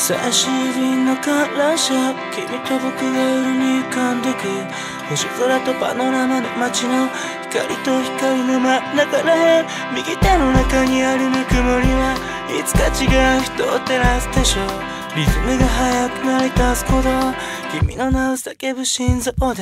最終便の観覧車、君と僕が夜に浮かんでく星空とパノラマの街の光と光の真ん中らへん、右手の中にあるぬくもりはいつか違う人を照らすでしょう。リズムが速くなり出すほど君の名を叫ぶ心臓です。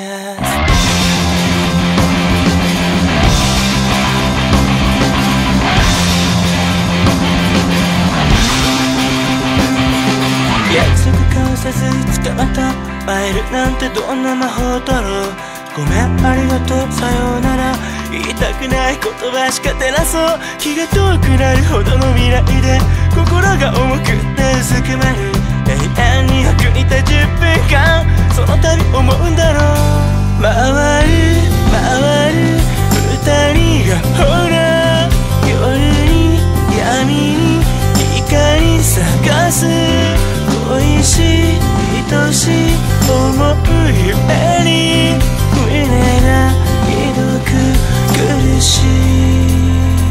約束交わさずいつかまた会えるなんてどんな魔法だろう。ごめんありがとうさようなら言いたくない言葉しか照らそう。気が遠くなるほどの未来で心が重くてうずくまる。永遠に役に立つ10分間その度思うんだろう。回る回る二人がほら夜に闇に光探す恋しい愛しい思うゆえに胸がひどく苦しい。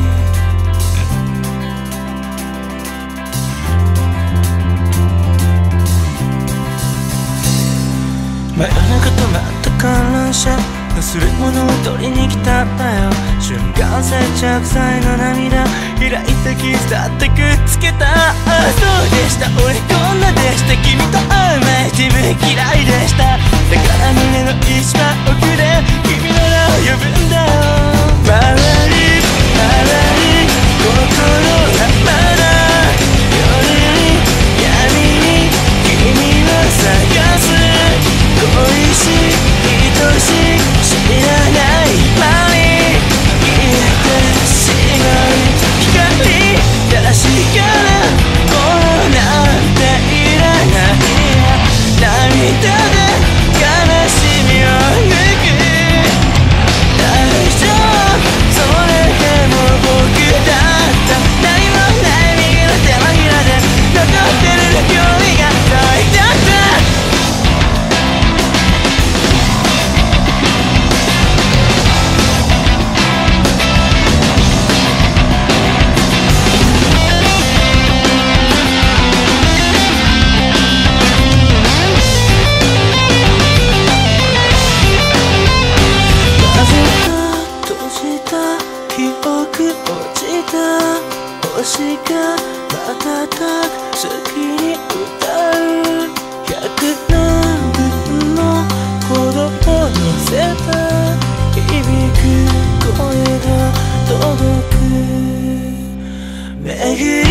真夜中止まった観覧車、忘れ物を取りに来たんだよ。瞬間接着剤の涙開いた傷だってくっつけた。ああそうでした俺こんなでした。君と会う前自分嫌いでした。だから胸の一番奥で君の名を呼ぶんだよ。回る回る心がまだ夜に闇に君を探す恋しい愛しい知らない間に消えてしまう光確かなものなんていらない。涙で悲しみを抜く大丈夫それでも僕だった何もない右の手のひらで残ってる距離が遠いだった。星が瞬く好きに歌う100何分の鼓動を乗せた響く声が届く。巡